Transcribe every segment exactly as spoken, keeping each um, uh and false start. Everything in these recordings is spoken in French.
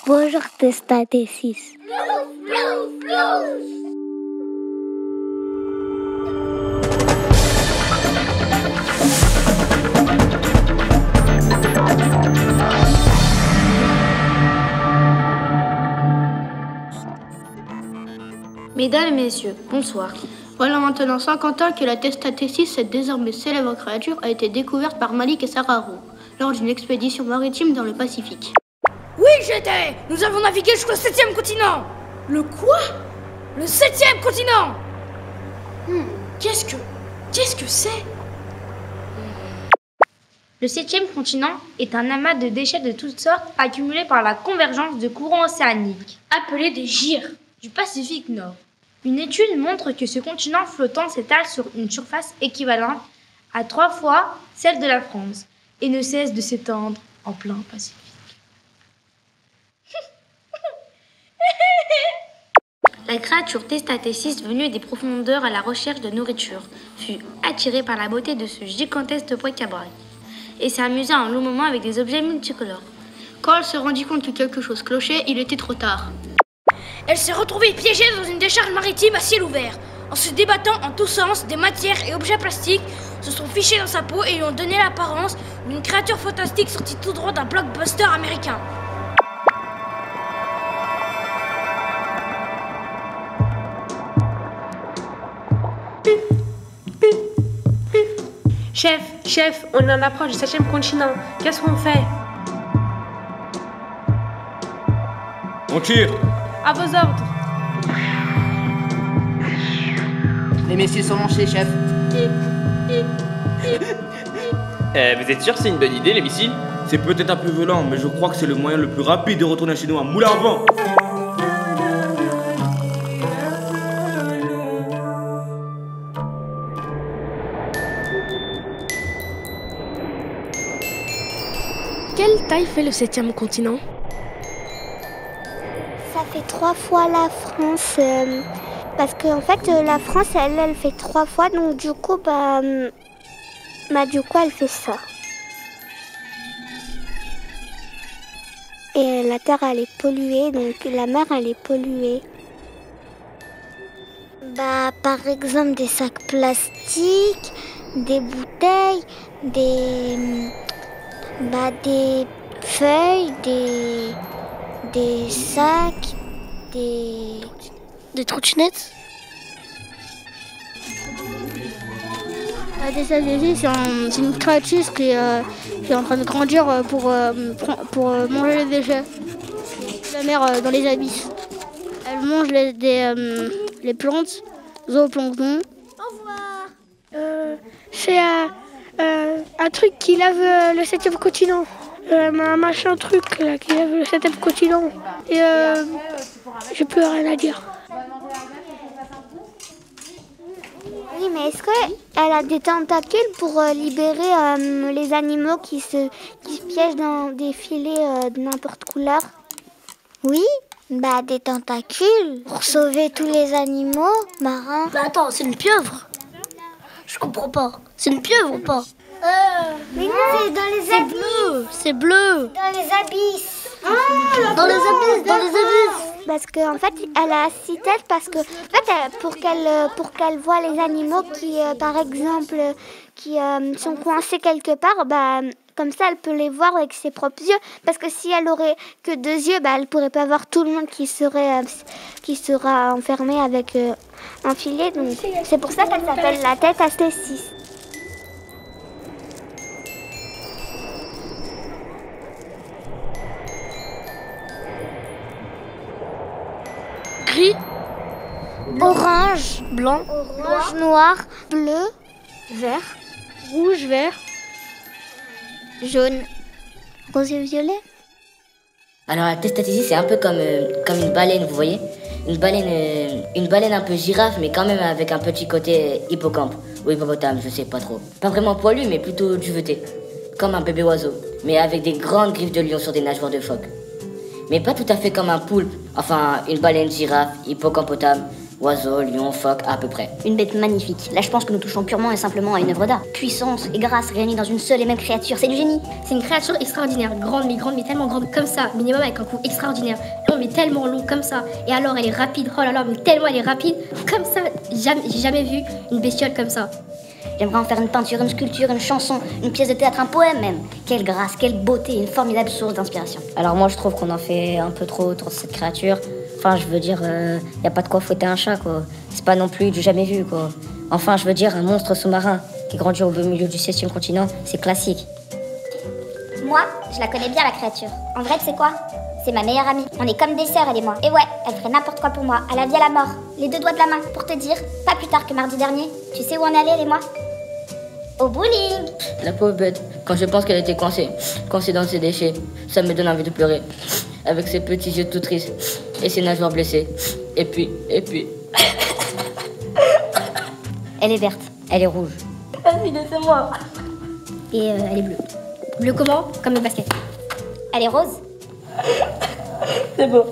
Bonjour Testatesis. Mesdames et messieurs, bonsoir. Voilà maintenant cinquante ans que la Testatesis, cette désormais célèbre créature, a été découverte par Malik et Sarah Rowe lors d'une expédition maritime dans le Pacifique. Oui, j'étais. Nous avons navigué jusqu'au septième continent. Le quoi? Le septième continent. hmm, Qu'est-ce que... Qu'est-ce que c'est? Le septième continent est un amas de déchets de toutes sortes accumulés par la convergence de courants océaniques, appelés des gyres, du Pacifique Nord. Une étude montre que ce continent flottant s'étale sur une surface équivalente à trois fois celle de la France et ne cesse de s'étendre en plein Pacifique. La créature Testatesis, venue des profondeurs à la recherche de nourriture, fut attirée par la beauté de ce gigantesque bric-à-brac et s'est amusée un long moment avec des objets multicolores. Quand elle se rendit compte que quelque chose clochait, il était trop tard. Elle s'est retrouvée piégée dans une décharge maritime à ciel ouvert. En se débattant en tous sens, des matières et objets plastiques se sont fichés dans sa peau et lui ont donné l'apparence d'une créature fantastique sortie tout droit d'un blockbuster américain. Chef, chef, on en approche du septième continent. Qu'est-ce qu'on fait? On tire. À vos ordres. Les messieurs sont lancés, chef. euh, vous êtes sûr que c'est une bonne idée, les missiles? C'est peut-être un peu violent, mais je crois que c'est le moyen le plus rapide de retourner chez nous à moulin à vent. Quelle taille fait le septième continent? Ça fait trois fois la France. Euh, parce qu'en fait, euh, la France, elle, elle fait trois fois. Donc du coup, bah, euh, bah, du coup, elle fait ça. Et la terre, elle est polluée. Donc la mer, elle est polluée. Bah, par exemple, des sacs plastiques, des bouteilles, des... Bah, des feuilles, des, des sacs, des, des trottinettes. La Testatesis, c'est un, une créature qui, euh, qui est en train de grandir pour, euh, pour euh, manger les déchets. La mer euh, dans les abysses. Elle mange les, des, euh, les plantes, zooplancton. Au revoir. Euh, c'est euh, euh, un truc qui lave euh, le septième continent. Euh, un machin truc là, qui lave le septième continent. Et euh, j'ai plus rien à dire. Oui, mais est-ce qu'elle a des tentacules pour euh, libérer euh, les animaux qui se, qui se piègent dans des filets euh, de n'importe couleur? Oui, bah des tentacules pour sauver tous les animaux marins. Bah attends, c'est une pieuvre. Je comprends pas. C'est une pieuvre ou pas? Euh, mais non, c'est dans les abysses. Bleu, c'est bleu. Dans les abysses. Ah, dans les abysses, dans les abysses. Parce qu'en en fait, elle a six têtes parce que, en fait, elle- pour qu'elle pour qu'elle voit les animaux qui, euh, par exemple, qui euh, sont coincés quelque part, bah, comme ça, elle peut les voir avec ses propres yeux. Parce que si elle aurait que deux yeux, bah, elle pourrait pas voir tout le monde qui serait, euh, qui sera enfermé avec euh, un filet. Donc, c'est pour ça qu'elle s'appelle la Testatesis. Gris, Orange, blanc, orange, noir, bleu, vert, rouge, vert. jaune, rose et violet. Alors la Testatesis, c'est un peu comme, euh, comme une baleine, vous voyez? Une baleine, euh, une baleine un peu girafe, mais quand même avec un petit côté euh, hippocampe ou hippopotame, je sais pas trop. Pas vraiment poilu, mais plutôt duveté, comme un bébé oiseau, mais avec des grandes griffes de lion sur des nageoires de phoque. Mais pas tout à fait comme un poulpe, enfin une baleine girafe, hippocampotam, Oiseaux, lions, phoques, à peu près. Une bête magnifique. Là, je pense que nous touchons purement et simplement à une œuvre d'art. Puissance et grâce réunies dans une seule et même créature, c'est du génie. C'est une créature extraordinaire, grande, mais grande, mais tellement grande, comme ça, minimum avec un cou extraordinaire. Long, mais tellement long, comme ça. Et alors, elle est rapide, oh là là, mais tellement elle est rapide, comme ça. Jamais, j'ai jamais vu une bestiole comme ça. J'aimerais en faire une peinture, une sculpture, une chanson, une pièce de théâtre, un poème même. Quelle grâce, quelle beauté, une formidable source d'inspiration. Alors moi, je trouve qu'on en fait un peu trop autour de cette créature. Enfin, je veux dire, il euh, y a pas de quoi fouetter un chat, quoi. C'est pas non plus du jamais vu, quoi. Enfin, je veux dire, un monstre sous-marin qui grandit au beau milieu du septième continent, c'est classique. Moi, je la connais bien, la créature. En vrai, tu sais quoi? C'est ma meilleure amie. On est comme des sœurs, elle et moi. Et ouais, elle ferait n'importe quoi pour moi, à la vie, à la mort. Les deux doigts de la main. Pour te dire, pas plus tard que mardi dernier, tu sais où on est allé, elle et moi? Au bowling. La pauvre bête, quand je pense qu'elle était coincée, coincée dans ses déchets, ça me donne envie de pleurer. Avec ses petits yeux tout tristes et ses nageoires blessées. Et puis, et puis... Elle est verte. Elle est rouge. Vas-y, laissez-moi. Et euh, elle est bleue. Bleu comment? Comme le basket. Elle est rose. C'est beau.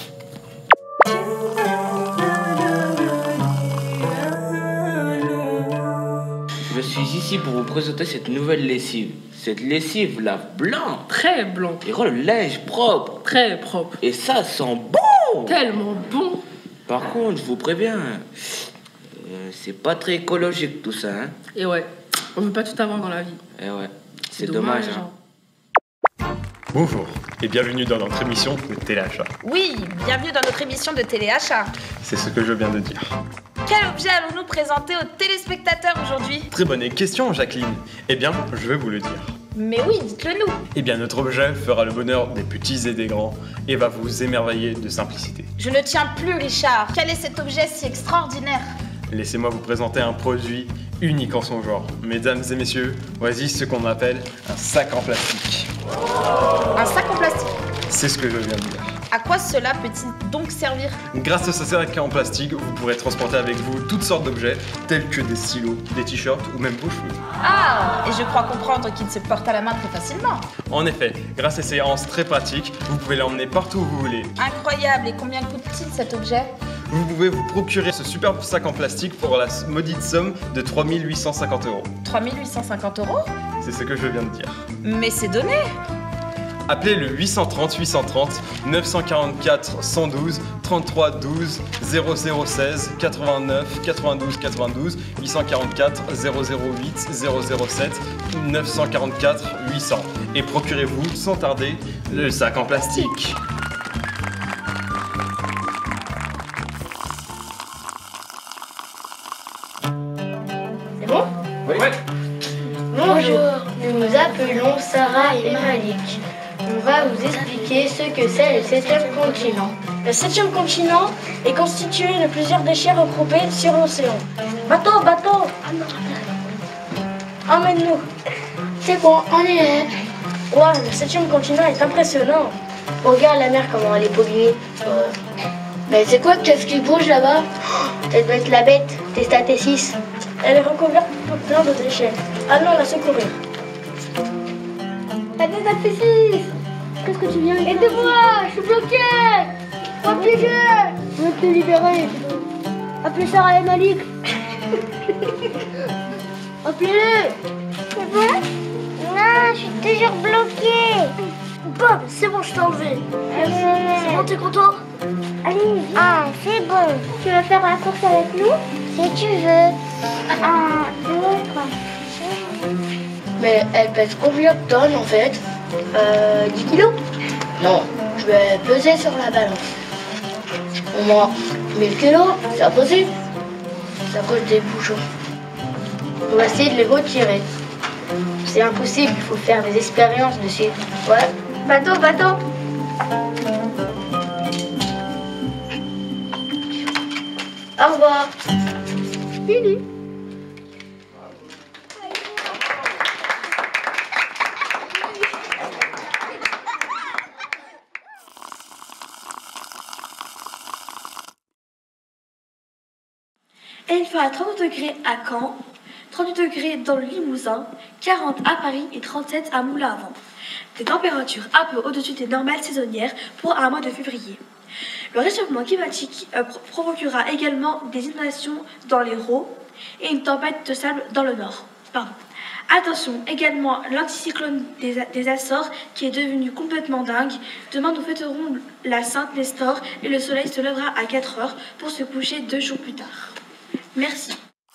Je suis ici pour vous présenter cette nouvelle lessive. Cette lessive lave blanc. Très blanc. Et rend le linge propre. Très propre. Et ça sent bon. Tellement bon. Par contre, je vous préviens, euh, c'est pas très écologique tout ça. Hein. Et ouais, on veut pas tout avoir dans la vie. Et ouais, c'est dommage. dommage hein. Bonjour et bienvenue dans notre émission de Téléachat. Oui, bienvenue dans notre émission de Téléachat. C'est ce que je viens de dire. Quel objet allons-nous présenter aux téléspectateurs aujourd'hui? Très bonne question, Jacqueline. Eh bien, je vais vous le dire. Mais oui, dites-le nous. Eh bien, notre objet fera le bonheur des petits et des grands et va vous émerveiller de simplicité. Je ne tiens plus, Richard. Quel est cet objet si extraordinaire? Laissez-moi vous présenter un produit unique en son genre. Mesdames et messieurs, voici ce qu'on appelle un sac en plastique. Un sac en plastique? C'est ce que je viens de dire. À quoi cela peut-il donc servir? Grâce à ce sac en plastique, vous pourrez transporter avec vous toutes sortes d'objets, tels que des stylos, des t-shirts ou même vos cheveux. Ah, et je crois comprendre qu'il se porte à la main très facilement. En effet, grâce à ces hanches très pratiques, vous pouvez l'emmener partout où vous voulez. Incroyable, et combien coûte-t-il cet objet? Vous pouvez vous procurer ce superbe sac en plastique pour la maudite somme de trois mille huit cent cinquante euros. trois mille huit cent cinquante euros? C'est ce que je viens de dire. Mais c'est donné. Appelez le huit cent trente huit cent trente neuf cent quarante-quatre cent douze trente-trois douze zéro zéro seize quatre-vingt-neuf quatre-vingt-douze quatre-vingt-douze huit cent quarante-quatre zéro zéro huit zéro zéro sept neuf cent quarante-quatre huit cents et procurez-vous sans tarder le sac en plastique. C'est bon? Oui. Ouais. Bonjour, nous nous appelons Sarah et Malik. On va vous expliquer ce que c'est le septième continent. Le septième continent est constitué de plusieurs déchets regroupés sur l'océan. Bateau, bateau! Emmène-nous! C'est bon, on y est. Wow, le septième continent est impressionnant. Regarde la mer, comment elle est polluée. Euh, Mais c'est quoi qu'est-ce qui bouge là-bas? Elle doit être la bête, Testa T six. Elle est recouverte de plein de déchets. Allons la secourir. La Testa T six! Qu'est-ce que tu viens de faire? Aidez-moi, je suis bloqué! Pas piégé! Je veux te libérer. Appelez Sarah et Malik. Appelez-les! C'est bon? Non, je suis toujours bloquée. Bob, c'est bon, je t'ai enlevé. C'est bon, t'es content? Allez, viens. Ah, c'est bon. Tu veux faire la course avec nous? Si tu veux. Un, deux, trois. Mais elle pèse combien de tonnes en fait? Euh, dix kilos? Non, je vais peser sur la balance. Au moins mille kilos, c'est impossible. C'est à cause des bouchons. On va essayer de les retirer. C'est impossible, il faut faire des expériences dessus. Ouais. Bateau, bateau. Au revoir. Fini. Et il fera trente degrés à Caen, trente-huit degrés dans le Limousin, quarante à Paris et trente-sept à Moulins-à-Vent. Des températures un peu au-dessus des normales saisonnières pour un mois de février. Le réchauffement climatique euh, provoquera également des inondations dans l'Hérault et une tempête de sable dans le nord. Pardon. Attention, également l'anticyclone des, des Açores qui est devenu complètement dingue. Demain, nous fêterons la Sainte Nestor et le soleil se lèvera à quatre heures pour se coucher deux jours plus tard. Merci.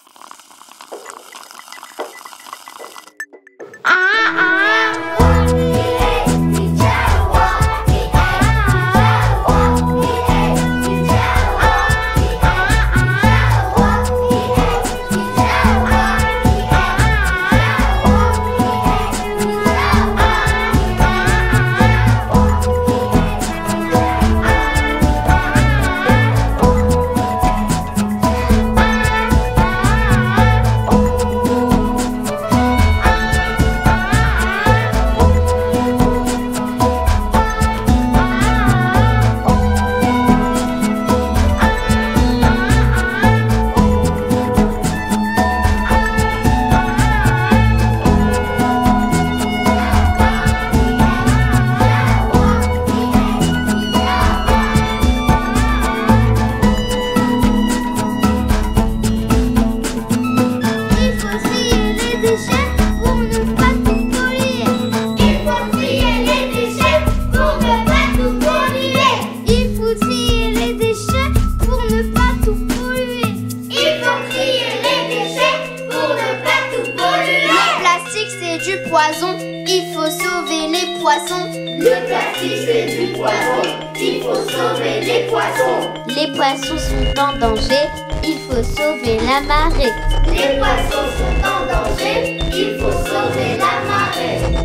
Il faut sauver les poissons. Le plastique c'est du poison. Il faut sauver les poissons. Les poissons sont en danger. Il faut sauver la marée. Les poissons sont en danger. Il faut sauver la marée.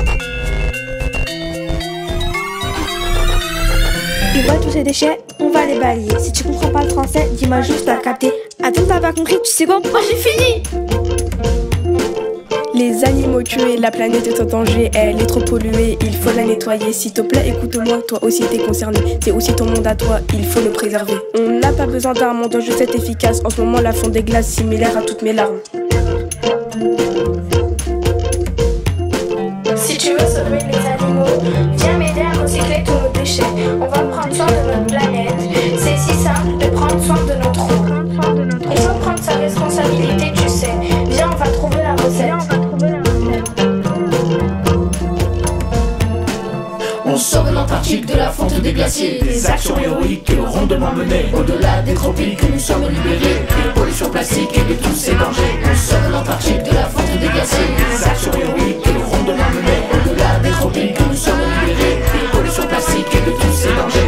Tu vois tous ces déchets, on va les balayer. Si tu comprends pas le français, dis-moi juste à capter. Attends, t'as pas compris, tu sais quoi? Moi j'ai fini. Les animaux tués, la planète est en danger, elle est trop polluée, il faut la nettoyer. S'il te plaît, écoute-moi, toi aussi t'es concerné, c'est aussi ton monde à toi, il faut le préserver. On n'a pas besoin d'un monde je sais efficace, en ce moment la fonte des glaces similaire à toutes mes larmes. Si tu veux sauver les animaux, viens m'aider à recycler tous nos déchets. On va prendre soin de notre planète, c'est si simple de prendre soin de notre eau. Il faut prendre sa responsabilité, tu sais. Viens, on va trouver la recette. On sauve l'Antarctique de la fonte des glaciers. Des actions héroïques rondement menées. Au-delà des tropiques, nous sommes libérés des pollutions plastiques et de tous ces dangers. On sauve l'Antarctique de la fonte des glaciers. Des actions héroïques rondement menées. Au-delà des tropiques, nous sommes libérés des pollutions plastiques et de tous ces dangers.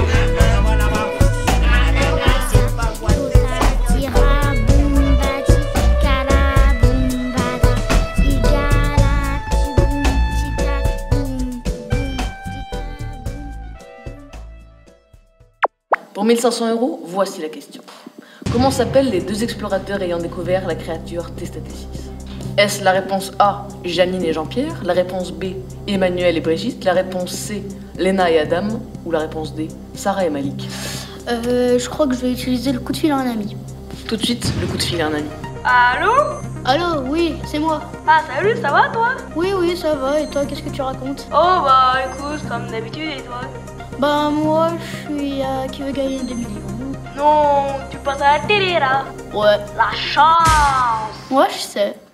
Pour mille cinq cents euros, voici la question. Comment s'appellent les deux explorateurs ayant découvert la créature Testatesis? Est-ce la réponse A, Janine et Jean-Pierre? La réponse B, Emmanuel et Brigitte? La réponse C, Léna et Adam? Ou la réponse D, Sarah et Malik? Euh, je crois que je vais utiliser le coup de fil à un ami. Tout de suite, le coup de fil à un ami. Allô? Allô, oui, c'est moi. Ah salut, ça va toi? Oui, oui, ça va, et toi, qu'est-ce que tu racontes? Oh bah écoute, comme d'habitude, et toi? Bah moi, je suis euh, qui veut gagner des millions. Non, tu passes à la télé là. Ouais. La chance. Moi, je sais.